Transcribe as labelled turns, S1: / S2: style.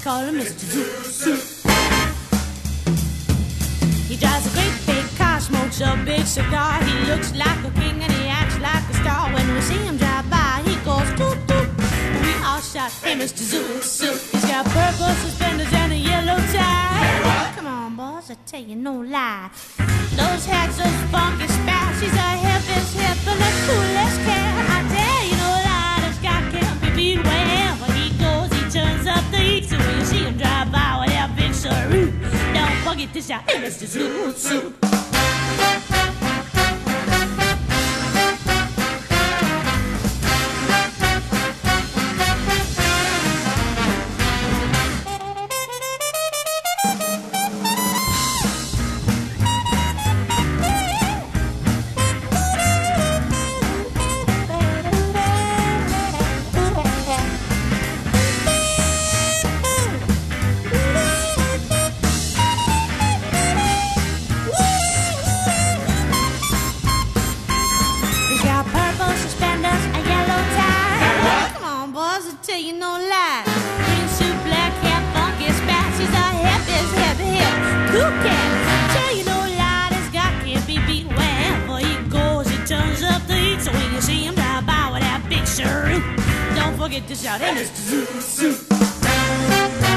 S1: call him Mr. Zoot. He drives a great big car, smokes a big cigar. He looks like a king and he acts like a star. When we see him drive by, he goes toot toot. We all shout, hey Mr. Zoot. He's got purple suspenders and a yellow tie. Come on, boys, I tell you no lie. Those hats, those funky spats. He's the hippest hip and the coolest cat. I tell you no lie, this guy can't be beat. Wherever he goes, he turns up the heat. So when you see him drive by with that big Saru, don't forget to shout, hey Mr. Zoot. Don't forget to shout, hey Mr. Zoot.